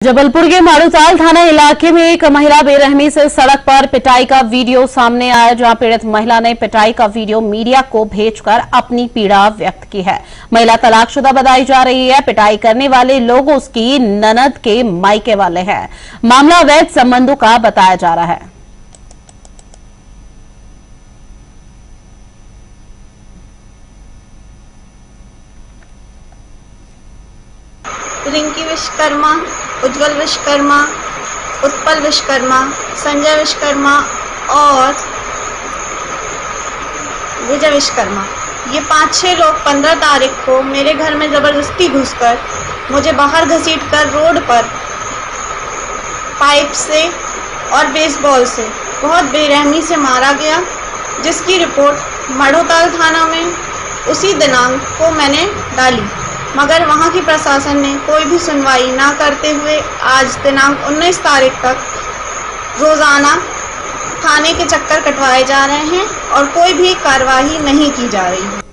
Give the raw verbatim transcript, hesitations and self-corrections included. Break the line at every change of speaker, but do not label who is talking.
जबलपुर के मारूताल थाना इलाके में एक महिला बेरहमी से सड़क पर पिटाई का वीडियो सामने आया, जहां पीड़ित महिला ने पिटाई का वीडियो मीडिया को भेजकर अपनी पीड़ा व्यक्त की है। महिला तलाकशुदा बताई जा रही है। पिटाई करने वाले लोग उसकी ननद के मायके वाले हैं। मामला अवैध संबंधों का बताया जा रहा है।
रिंकी विश्वकर्मा, उज्जवल विश्वकर्मा, उत्पल विश्वकर्मा, संजय विश्वकर्मा और विजय विश्वकर्मा, ये पांच छह लोग पंद्रह तारीख को मेरे घर में ज़बरदस्ती घुसकर मुझे बाहर घसीटकर रोड पर पाइप से और बेसबॉल से बहुत बेरहमी से मारा गया, जिसकी रिपोर्ट मारूताल थाना में उसी दिनांक को मैंने डाली, मगर वहां की प्रशासन ने कोई भी सुनवाई ना करते हुए आज दिनांक उन्नीस तारीख तक रोजाना थाने के चक्कर कटवाए जा रहे हैं और कोई भी कार्रवाई नहीं की जा रही है।